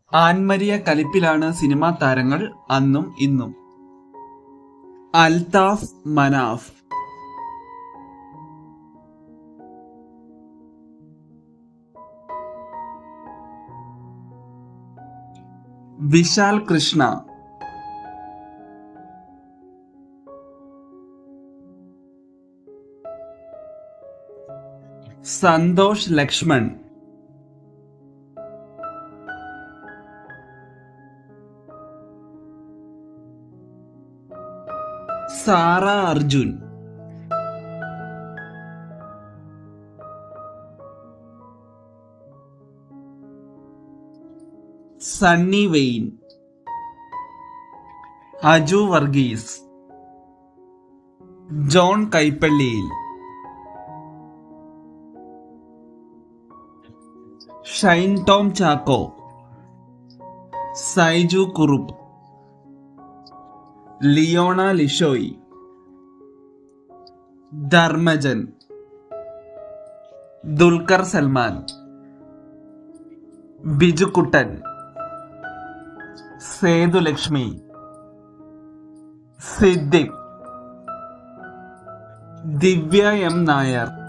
ങൾഅന cinema താരങ്ങൾ അന്നും ഇന്നും. അൽതാഫ് മനാഫ്, വിശാൽ കൃഷ്ണ, സന്തോഷ് ലക്ഷ്മൺ, സാറ അർജുൻ, സണ്ണി വെയിൻ, അജു വർഗീസ്, ജോൺ കൈപ്പള്ളിയിൽ, ഷൈൻ ടോം ചാക്കോ, സൈജു കുറുപ്പ്, ലിയോണ ലിഷോയ്, ധർമ്മജൻ, ദുൽഖർ സൽമാൻ, ബിജുക്കുട്ടൻ, സേതുലക്ഷ്മി, സിദ്ദിഖ്, ദിവ്യ എം നായർ.